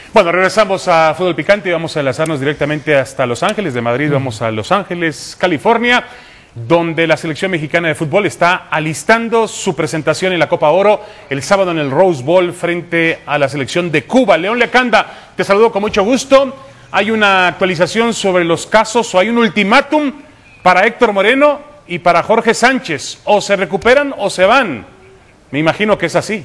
Bueno, regresamos a Fútbol Picante y vamos a enlazarnos directamente hasta Los Ángeles. De Madrid vamos a Los Ángeles, California, donde la selección mexicana de fútbol está alistando su presentación en la Copa Oro el sábado en el Rose Bowl frente a la selección de Cuba. León Lecanda, te saludo con mucho gusto. ¿Hay una actualización sobre los casos o hay un ultimátum para Héctor Moreno y para Jorge Sánchez? O se recuperan o se van. Me imagino que es así.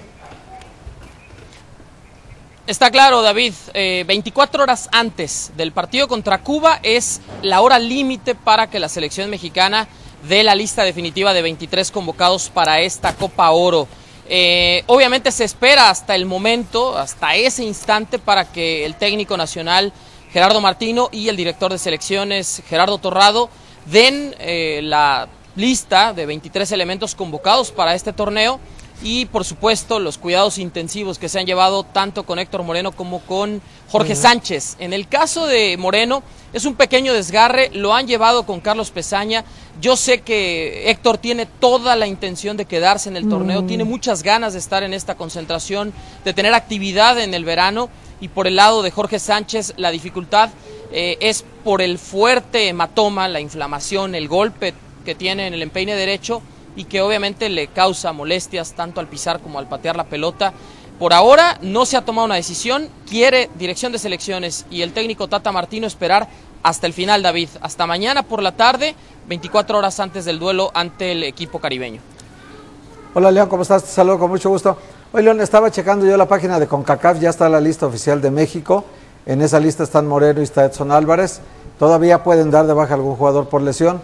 Está claro, David, 24 horas antes del partido contra Cuba es la hora límite para que la selección mexicana dé la lista definitiva de 23 convocados para esta Copa Oro. Obviamente se espera hasta el momento, hasta ese instante, para que el técnico nacional Gerardo Martino y el director de selecciones Gerardo Torrado den la lista de 23 elementos convocados para este torneo. Y por supuesto los cuidados intensivos que se han llevado tanto con Héctor Moreno como con Jorge Sánchez. En el caso de Moreno es un pequeño desgarre, lo han llevado con Carlos Pesaña. Yo sé que Héctor tiene toda la intención de quedarse en el torneo, tiene muchas ganas de estar en esta concentración, de tener actividad en el verano. Y por el lado de Jorge Sánchez la dificultad es por el fuerte hematoma, la inflamación, el golpe que tiene en el empeine derecho, y que obviamente le causa molestias tanto al pisar como al patear la pelota. Por ahora no se ha tomado una decisión, quiere dirección de selecciones y el técnico Tata Martino esperar hasta el final, David, hasta mañana por la tarde, 24 horas antes del duelo ante el equipo caribeño. Hola León, ¿cómo estás? Te saludo con mucho gusto. Hoy León, estaba checando yo la página de CONCACAF, ya está la lista oficial de México, en esa lista están Moreno y está Edson Álvarez, todavía pueden dar de baja a algún jugador por lesión,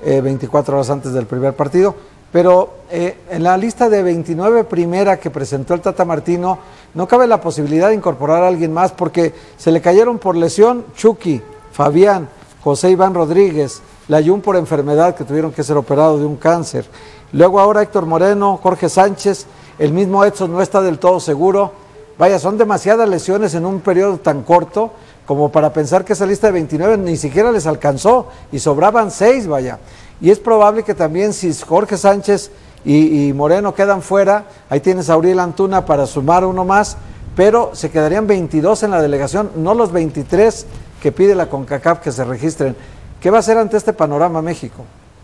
24 horas antes del primer partido. Pero en la lista de 29 primera que presentó el Tata Martino, no cabe la posibilidad de incorporar a alguien más porque se le cayeron por lesión Chucky, Fabián, José Iván Rodríguez, Layún por enfermedad que tuvieron que ser operados de un cáncer. Luego ahora Héctor Moreno, Jorge Sánchez, el mismo Edson no está del todo seguro. Vaya, son demasiadas lesiones en un periodo tan corto como para pensar que esa lista de 29 ni siquiera les alcanzó y sobraban 6, vaya. Y es probable que también si Jorge Sánchez y Moreno quedan fuera, ahí tienes a Uriel Antuna para sumar uno más, pero se quedarían 22 en la delegación, no los 23 que pide la CONCACAF que se registren. ¿Qué va a hacer ante este panorama México?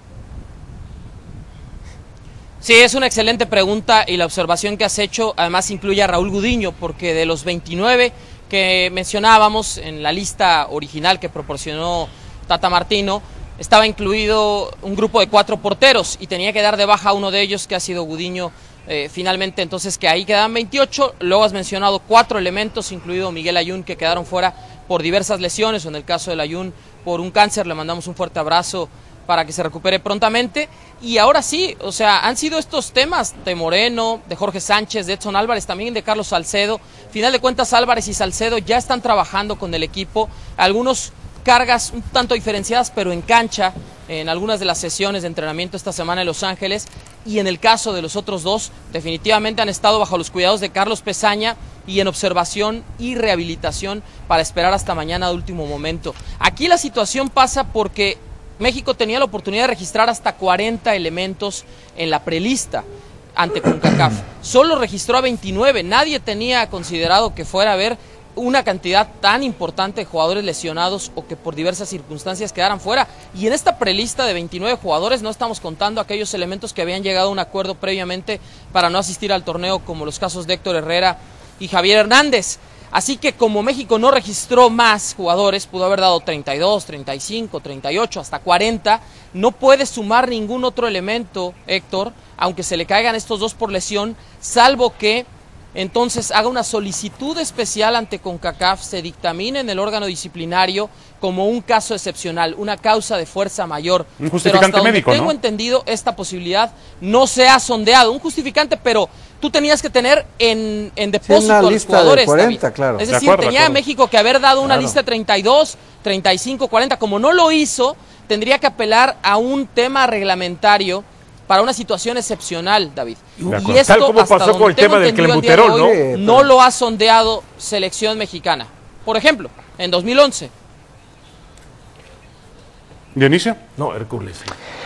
Sí, es una excelente pregunta y la observación que has hecho además incluye a Raúl Gudiño, porque de los 29 que mencionábamos en la lista original que proporcionó Tata Martino, estaba incluido un grupo de 4 porteros y tenía que dar de baja a uno de ellos, que ha sido Gudiño, finalmente, entonces que ahí quedan 28. Luego has mencionado 4 elementos, incluido Miguel Layún, que quedaron fuera por diversas lesiones, o en el caso de Layún por un cáncer. Le mandamos un fuerte abrazo para que se recupere prontamente. Y ahora sí, o sea, han sido estos temas de Moreno, de Jorge Sánchez, de Edson Álvarez, también de Carlos Salcedo. Final de cuentas, Álvarez y Salcedo ya están trabajando con el equipo, algunos cargas un tanto diferenciadas, pero en cancha, en algunas de las sesiones de entrenamiento esta semana en Los Ángeles, y en el caso de los otros dos, definitivamente han estado bajo los cuidados de Carlos Pesaña y en observación y rehabilitación para esperar hasta mañana de último momento. Aquí la situación pasa porque México tenía la oportunidad de registrar hasta 40 elementos en la prelista ante CONCACAF. Solo registró a 29, nadie tenía considerado que fuera a haber una cantidad tan importante de jugadores lesionados o que por diversas circunstancias quedaran fuera. Y en esta prelista de 29 jugadores no estamos contando aquellos elementos que habían llegado a un acuerdo previamente para no asistir al torneo, como los casos de Héctor Herrera y Javier Hernández. Así que como México no registró más jugadores, pudo haber dado 32, 35, 38, hasta 40, no puede sumar ningún otro elemento, Héctor, aunque se le caigan estos dos por lesión, salvo que entonces haga una solicitud especial ante CONCACAF, se dictamine en el órgano disciplinario como un caso excepcional, una causa de fuerza mayor. Un justificante pero hasta médico, donde tengo ¿no? entendido, esta posibilidad no se ha sondeado. Un justificante, pero tú tenías que tener en depósito a los jugadores, de 40, David. claro. Es decir, tenía México que haber dado una lista de 32, 35, 40. Como no lo hizo, tendría que apelar a un tema reglamentario para una situación excepcional, David. Y esto, tal como pasó con el tema del clenbuterol, ¿no? No lo ha sondeado selección mexicana. Por ejemplo, en 2011. ¿Dionisio? No, Hércules.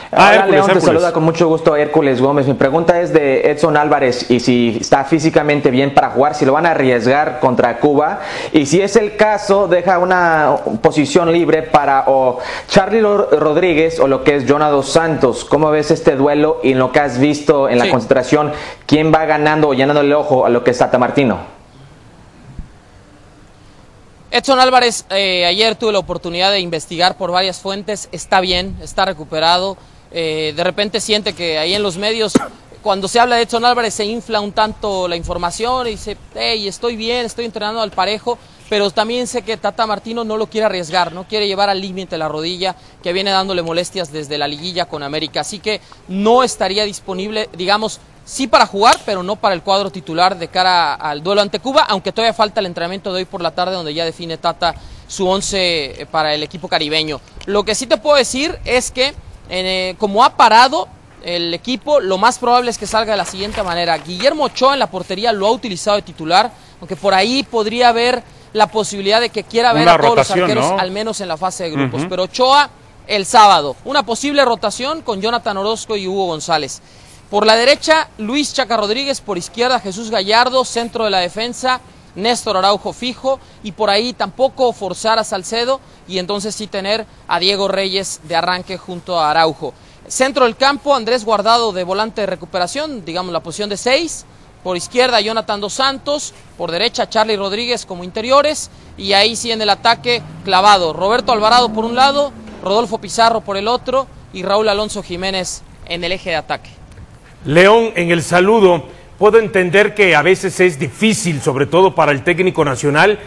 Hola, Hércules, León, te Hércules. saluda con mucho gusto Hércules Gómez. Mi pregunta es de Edson Álvarez y si está físicamente bien para jugar, si lo van a arriesgar contra Cuba y si es el caso, deja una posición libre para o Charlie Rodríguez o lo que es Jonah Dos Santos. ¿Cómo ves este duelo y en lo que has visto en la concentración, quién va ganando o llenándole el ojo a lo que es Tata Martino? Edson Álvarez, ayer tuve la oportunidad de investigar por varias fuentes, está bien, está recuperado, de repente siente que ahí en los medios, cuando se habla de Edson Álvarez se infla un tanto la información y dice, hey, estoy bien, estoy entrenando al parejo, pero también sé que Tata Martino no lo quiere arriesgar, no quiere llevar al límite la rodilla, que viene dándole molestias desde la liguilla con América, así que no estaría disponible, digamos, sí para jugar, pero no para el cuadro titular de cara al duelo ante Cuba, aunque todavía falta el entrenamiento de hoy por la tarde donde ya define Tata su 11 para el equipo caribeño. Lo que sí te puedo decir es que como ha parado el equipo, lo más probable es que salga de la siguiente manera. Guillermo Ochoa en la portería lo ha utilizado de titular, aunque por ahí podría haber la posibilidad de que quiera ver a todos los arqueros, ¿no? Al menos en la fase de grupos. Pero Ochoa el sábado, una posible rotación con Jonathan Orozco y Hugo González. Por la derecha, Luis Chaca Rodríguez, por izquierda, Jesús Gallardo, centro de la defensa, Néstor Araujo fijo, y por ahí tampoco forzar a Salcedo, y entonces sí tener a Diego Reyes de arranque junto a Araujo. Centro del campo, Andrés Guardado de volante de recuperación, digamos la posición de 6, por izquierda Jonathan Dos Santos, por derecha Charlie Rodríguez como interiores, y ahí sí en el ataque clavado, Roberto Alvarado por un lado, Rodolfo Pizarro por el otro, y Raúl Alonso Jiménez en el eje de ataque. León, en el saludo, puedo entender que a veces es difícil, sobre todo para el técnico nacional,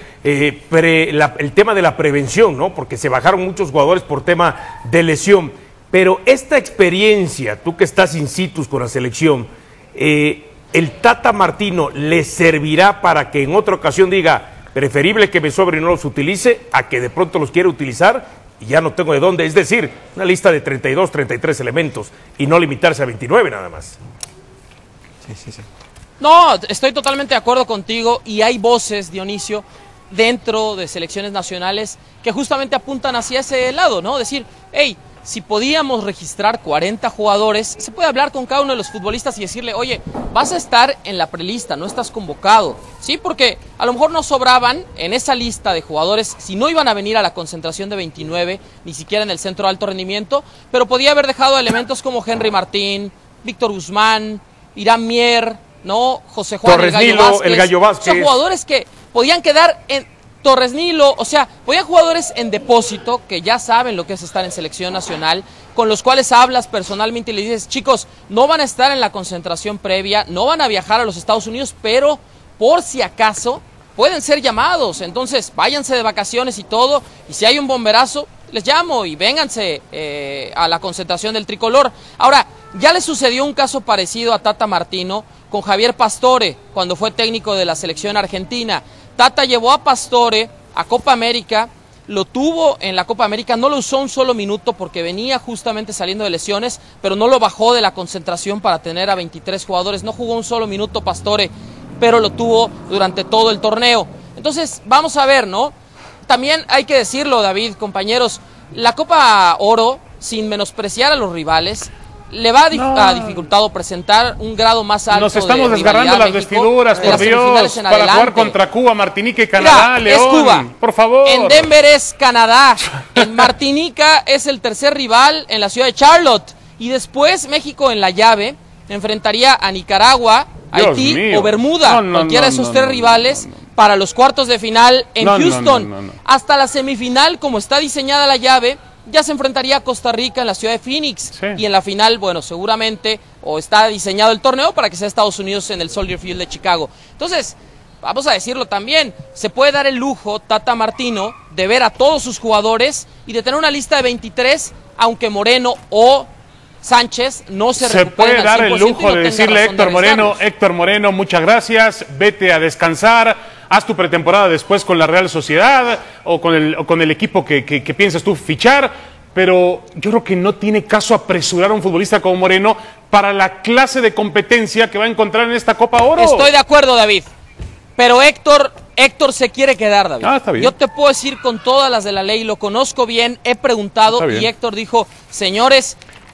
el tema de la prevención, ¿no? Porque se bajaron muchos jugadores por tema de lesión. Pero esta experiencia, tú que estás in situ con la selección, ¿el Tata Martino le servirá para que en otra ocasión diga, preferible que me sobre y no los utilice, a que de pronto los quiera utilizar? Y ya no tengo de dónde, es decir, una lista de 32, 33 elementos y no limitarse a 29 nada más. Sí. No, estoy totalmente de acuerdo contigo y hay voces, Dionisio, dentro de selecciones nacionales que justamente apuntan hacia ese lado, ¿no? Decir, hey, si podíamos registrar 40 jugadores, se puede hablar con cada uno de los futbolistas y decirle, oye, vas a estar en la prelista, no estás convocado, ¿sí? Porque a lo mejor no sobraban en esa lista de jugadores, si no iban a venir a la concentración de 29, ni siquiera en el centro de alto rendimiento, pero podía haber dejado elementos como Henry Martín, Víctor Guzmán, Irán Mier, ¿no? José Juan Torres Nilo, el Gallo Vázquez. Son jugadores que podían quedar en Torres Nilo, o sea, podían jugadores en depósito que ya saben lo que es estar en selección nacional, con los cuales hablas personalmente y le dices, chicos, no van a estar en la concentración previa, no van a viajar a los Estados Unidos, pero por si acaso pueden ser llamados, entonces váyanse de vacaciones y todo, y si hay un bomberazo, les llamo y vénganse a la concentración del tricolor. Ahora, ya le sucedió un caso parecido a Tata Martino con Javier Pastore, cuando fue técnico de la selección argentina. Tata llevó a Pastore a Copa América, lo tuvo en la Copa América, no lo usó un solo minuto porque venía justamente saliendo de lesiones, pero no lo bajó de la concentración para tener a 23 jugadores, no jugó un solo minuto Pastore, pero lo tuvo durante todo el torneo. Entonces, vamos a ver, ¿no? También hay que decirlo, David, compañeros, la Copa Oro, sin menospreciar a los rivales, le va a dificultado presentar un grado más alto. Nos estamos de desgarrando las vestiduras, por Dios, para jugar contra Cuba, Martinica y Canadá. Mira, León, es Cuba, por favor. En Denver es Canadá, en Martinica es el tercer rival en la ciudad de Charlotte, y después México en la llave enfrentaría a Nicaragua, Haití o Bermuda, cualquiera de esos tres rivales para los cuartos de final en Houston. Hasta la semifinal, como está diseñada la llave, ya se enfrentaría a Costa Rica en la ciudad de Phoenix. Sí. Y en la final, bueno, seguramente, o está diseñado el torneo para que sea Estados Unidos en el Soldier Field de Chicago. Entonces, vamos a decirlo también, se puede dar el lujo, Tata Martino, de ver a todos sus jugadores y de tener una lista de 23, aunque Moreno o Sánchez no se puede dar el lujo de decirle Héctor Moreno, muchas gracias, vete a descansar, haz tu pretemporada después con la Real Sociedad o con el equipo que piensas tú fichar, pero yo creo que no tiene caso apresurar a un futbolista como Moreno para la clase de competencia que va a encontrar en esta Copa Oro. Estoy de acuerdo, David, pero Héctor se quiere quedar, David. Está bien. Yo te puedo decir con todas las de la ley, lo conozco bien, he preguntado y Héctor dijo, señores,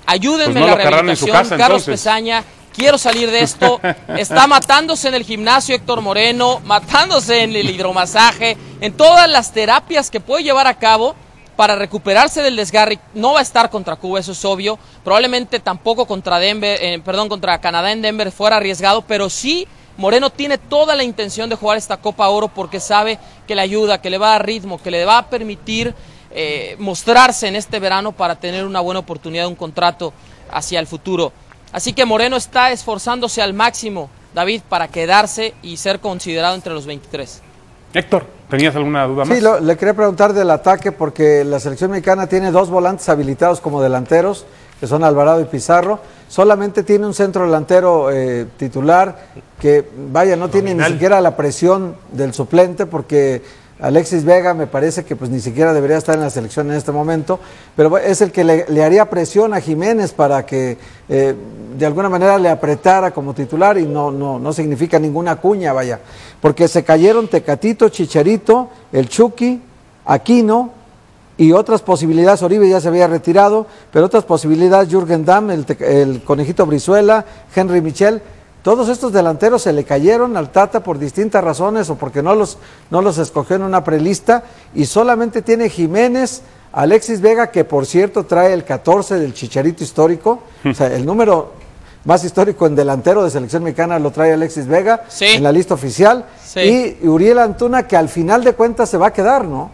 Ayúdenme Pues no en la lo agarraron en su rehabilitación. casa, Carlos entonces. Pesaña, quiero salir de esto. Está matándose en el gimnasio Héctor Moreno, matándose en el hidromasaje, en todas las terapias que puede llevar a cabo para recuperarse del desgarre. No va a estar contra Cuba, eso es obvio. Probablemente tampoco contra contra Canadá en Denver fuera arriesgado, pero sí Moreno tiene toda la intención de jugar esta Copa Oro porque sabe que le ayuda, que le va a dar ritmo, que le va a permitir mostrarse en este verano para tener una buena oportunidad de un contrato hacia el futuro. Así que Moreno está esforzándose al máximo, David, para quedarse y ser considerado entre los 23. Héctor, ¿tenías alguna duda más? Sí, le quería preguntar del ataque porque la selección mexicana tiene 2 volantes habilitados como delanteros, que son Alvarado y Pizarro. Solamente tiene un centro delantero titular que, vaya, no tiene ni siquiera la presión del suplente porque Alexis Vega me parece que pues ni siquiera debería estar en la selección en este momento, pero es el que le haría presión a Jiménez para que de alguna manera le apretara como titular y no significa ninguna cuña, vaya, porque se cayeron Tecatito, Chicharito, el Chucky, Aquino y otras posibilidades. Oribe ya se había retirado, pero otras posibilidades, Jürgen Damm, el Conejito Brizuela, Henry Michel. Todos estos delanteros se le cayeron al Tata por distintas razones o porque no los escogió en una prelista y solamente tiene Jiménez, Alexis Vega, que por cierto trae el 14 del Chicharito histórico, o sea, el número más histórico en delantero de selección mexicana lo trae Alexis Vega, sí, en la lista oficial, sí, y Uriel Antuna, que al final de cuentas se va a quedar, ¿no?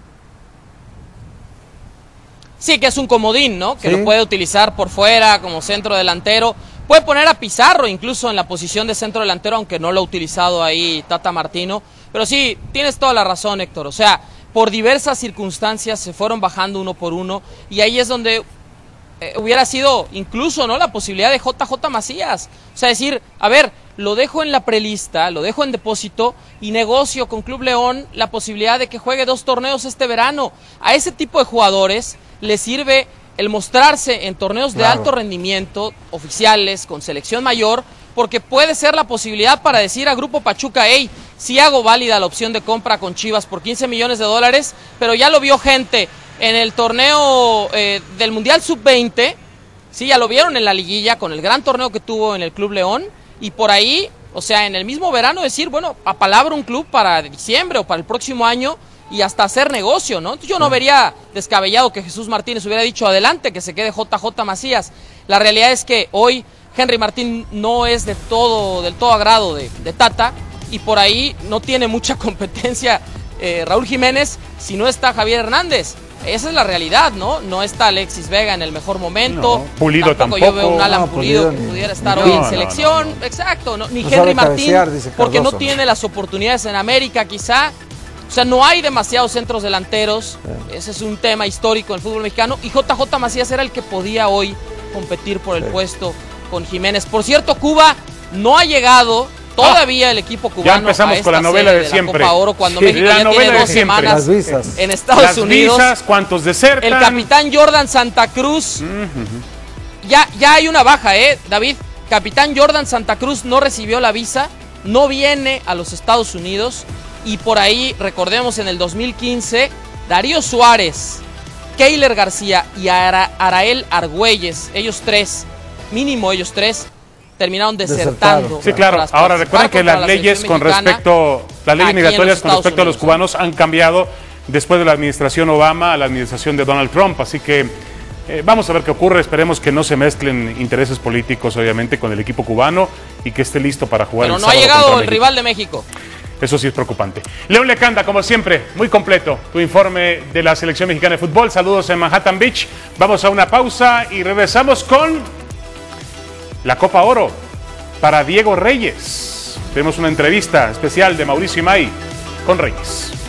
Sí, que es un comodín, ¿no? Que sí, lo puede utilizar por fuera como centro delantero. Puede poner a Pizarro incluso en la posición de centro delantero, aunque no lo ha utilizado ahí Tata Martino. Pero sí, tienes toda la razón, Héctor. O sea, por diversas circunstancias se fueron bajando uno por uno y ahí es donde hubiera sido incluso, ¿no?, la posibilidad de JJ Macías. O sea, decir, a ver, lo dejo en la prelista, lo dejo en depósito y negocio con Club León la posibilidad de que juegue 2 torneos este verano. A ese tipo de jugadores les sirve el mostrarse en torneos de alto rendimiento, oficiales, con selección mayor, porque puede ser la posibilidad para decir a Grupo Pachuca, hey, sí hago válida la opción de compra con Chivas por $15 millones, pero ya lo vio gente en el torneo del Mundial Sub-20, sí, ya lo vieron en la liguilla con el gran torneo que tuvo en el Club León, y por ahí, o sea, en el mismo verano decir, bueno, apalabra un club para diciembre o para el próximo año, y hasta hacer negocio, ¿no? Yo no vería descabellado que Jesús Martínez hubiera dicho adelante, que se quede JJ Macías. La realidad es que hoy Henry Martín no es del todo agrado de Tata y por ahí no tiene mucha competencia Raúl Jiménez si no está Javier Hernández. Esa es la realidad, ¿no? No está Alexis Vega en el mejor momento. No, Pulido tampoco. Yo veo un Alan Pulido que ni pudiera estar hoy en selección. Exacto, ¿no? Ni no Henry sabe Martín, cabecear, porque no Cardoso. tiene las oportunidades en América quizá. O sea, no hay demasiados centros delanteros, ese es un tema histórico en el fútbol mexicano, y JJ Macías era el que podía hoy competir por el puesto con Jiménez. Por cierto, Cuba no ha llegado todavía el equipo cubano. Ya empezamos con la novela de siempre. Copa Oro, cuando México ya tiene 2 semanas Las visas. en Estados Unidos. Visas, ¿cuántos desertan? El capitán Jordan Santa Cruz, ya hay una baja, David. Capitán Jordan Santa Cruz no recibió la visa, no viene a los Estados Unidos. Y por ahí, recordemos, en el 2015, Darío Suárez, Keiler García y Arael Argüelles, mínimo ellos tres, terminaron desertando. Sí, claro. Ahora recuerden que las leyes con respecto, las leyes migratorias con respecto a los cubanos han cambiado después de la administración Obama a la administración de Donald Trump. Así que vamos a ver qué ocurre. Esperemos que no se mezclen intereses políticos, obviamente, con el equipo cubano y que esté listo para jugar. Pero no ha llegado el rival de México. Eso sí es preocupante. León Lecanda, como siempre, muy completo tu informe de la selección mexicana de fútbol. Saludos en Manhattan Beach. Vamos a una pausa y regresamos con la Copa Oro para Diego Reyes. Tenemos una entrevista especial de Mauricio Imay con Reyes.